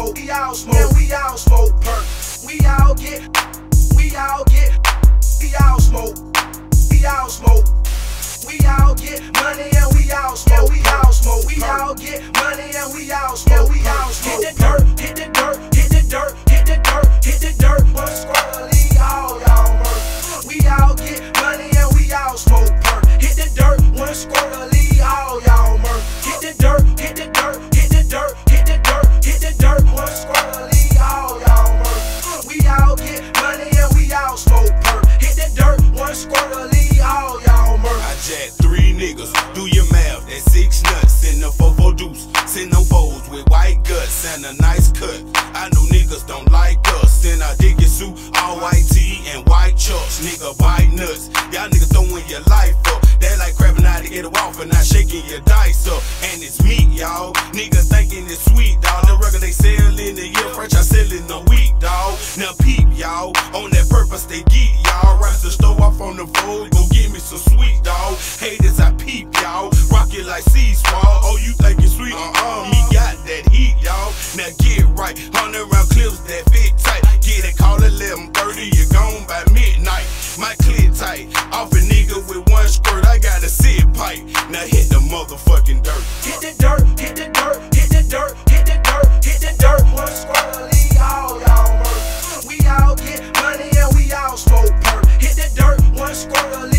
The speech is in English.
smoke, we all smoke, and we all smoke perk. We all get, we all smoke, we all smoke. We all get money and we all smoke, we all smoke. We all get money and we all smoke, we all smoke. Hit the dirt, hit the dirt, hit the dirt, hit the dirt, hit the dirt. One squirrel, leave all y'all murk. We all get money and we all smoke perk. Hit the dirt, one squirrel, leave all y'all murk. Hit the dirt, hit the dirt, hit the dirt, hit the dirt, hit the dirt. One squirrel, leave all y'all murk. We all get money and we all smoke perk. Hit the dirt, one squirrel, leave all y'all murk. I jacked 3 niggas, do your math, that's 6 nuts in the 4-4 deuce. Send them foes with white guts and a nice cut. I know niggas don't like us, and I dig your suit, all white tee and white chucks. Nigga bite nuts, y'all niggas throwing your life up. They like crabbing out to get it off and not shaking your dice up. And it's meat, y'all, niggas thinking it's sweet, dawg. The record they sell in the year, French I sell in a week, dawg. Now peep, y'all, on that purpose they geek, y'all. Rise the stove off on the floor, go get me some sweet, dawg. Haters I peep, y'all, rock it like sea swall. Oh, you think it's sweet? He got that heat, y'all. Now get right, 100 round clips that fit tight. Get it, call 11:30, you gone by midnight. My clear tight, off a nigga with one squirt, I got a sit pipe. Now hit the motherfucking dirt. Hit the dirt, hit the dirt, hit the dirt, hit the dirt, hit the dirt. One squirrel, leave all y'all murk. We all get money and we all smoke perk. Hit the dirt, one squirrel,